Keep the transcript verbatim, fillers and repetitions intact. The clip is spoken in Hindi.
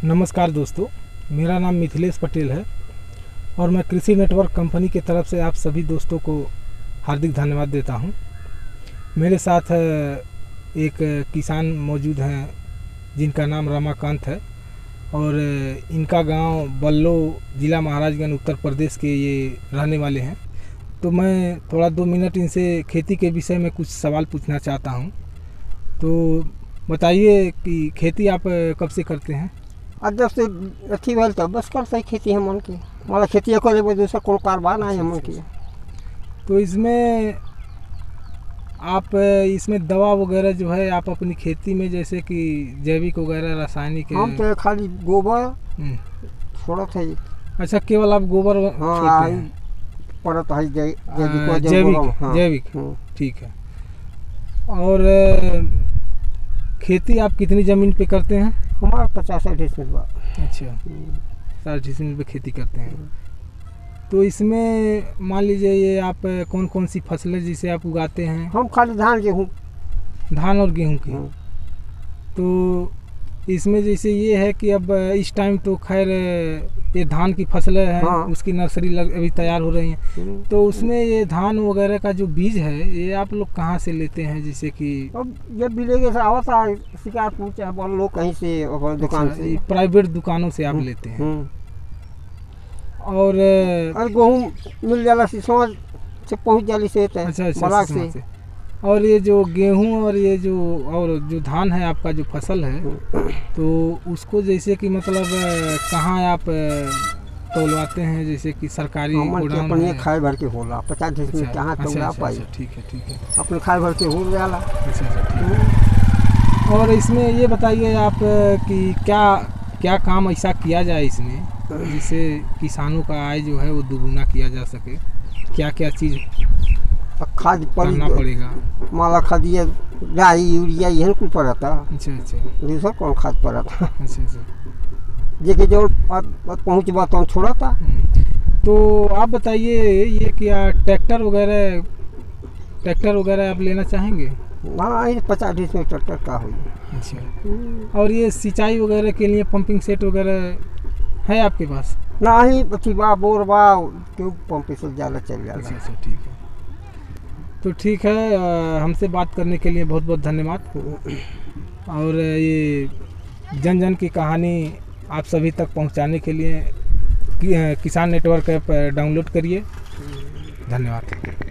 नमस्कार दोस्तों, मेरा नाम मिथिलेश पटेल है और मैं कृषि नेटवर्क कंपनी की तरफ से आप सभी दोस्तों को हार्दिक धन्यवाद देता हूं। मेरे साथ एक किसान मौजूद हैं जिनका नाम रमाकांत है और इनका गांव बल्लो, ज़िला महाराजगंज, उत्तर प्रदेश के ये रहने वाले हैं। तो मैं थोड़ा दो मिनट इनसे खेती के विषय में कुछ सवाल पूछना चाहता हूं। तो बताइए कि खेती आप कब से करते हैं? आज जब से अथी भल तो बस कर सही खेती है मन की मतलब खेती को ले दूसरा कोई कारोबार ना है मन की। तो इसमें आप इसमें दवा वगैरह जो है आप अपनी खेती में जैसे कि जैविक वगैरह रासायनिक हम तो खाली गोबर थोड़ा था। अच्छा, केवल आप गोबर हाँ पड़ता है जैविक जैविक जैविक ठीक है। और खेती आप कितनी ज़मीन पे करते हैं? हमारा पचास साठ डिसमिल बा। अच्छा, साठ डिसमिल पे खेती करते हैं। तो इसमें मान लीजिए ये आप कौन कौन सी फसलें जिसे आप उगाते हैं? हम खाली धान गेहूँ धान और गेहूँ की। तो इसमें जैसे ये है कि अब इस टाइम तो खैर ये धान की फसलें हैं, हाँ। उसकी नर्सरी लग अभी तैयार हो रही हैं। तो उसमें ये धान वगैरह का जो बीज है ये आप लोग कहाँ से लेते हैं? जैसे कि अब जब मिलेंगे से आवता है शिकार पूछे बोल लोग कहीं से दुकान अच्छा, से प्राइवेट दुकानों से आप लेते हैं। और गेहूँ मिल जाला सिसवा से पहुँच जाली से। अच्छा अच्छा से। और ये जो गेहूं और ये जो और जो धान है आपका जो फसल है, तो उसको जैसे कि मतलब कहाँ आप तौलवाते हैं? जैसे कि सरकारी गोदाम अपने खाए भर के होला पचास डिसमिल कहाँ तौला पाई। ठीक है ठीक है, अपने खाए भर के हो जाला। अच्छा अच्छा ठीक है। और इसमें ये बताइए आप कि क्या क्या काम ऐसा किया जाए इसमें जिससे किसानों का आय जो है वो दुगुना किया जा सके? क्या क्या चीज़ खाद करना पड़ेगा? माला खादिए डाई यूरिया यही कुछ पड़ता। अच्छा अच्छा, दूसरा कौन खाद पड़ता? अच्छा अच्छा, जेके जो पहुँच बात हम छोड़ा था। तो आप बताइए ये क्या ट्रैक्टर वगैरह ट्रैक्टर वगैरह आप लेना चाहेंगे? हाँ, पचास डिसमिल ट्रैक्टर का हो। अच्छा, और ये सिंचाई वगैरह के लिए पंपिंग सेट वगैरह है आपके पास? ना ही बा बोर बा क्यों पंप से ज़्यादा चल जाला। अच्छा अच्छा ठीक है। तो ठीक है, हमसे बात करने के लिए बहुत बहुत धन्यवाद। और ये जन जन की कहानी आप सभी तक पहुंचाने के लिए किसान नेटवर्क ऐप डाउनलोड करिए। धन्यवाद।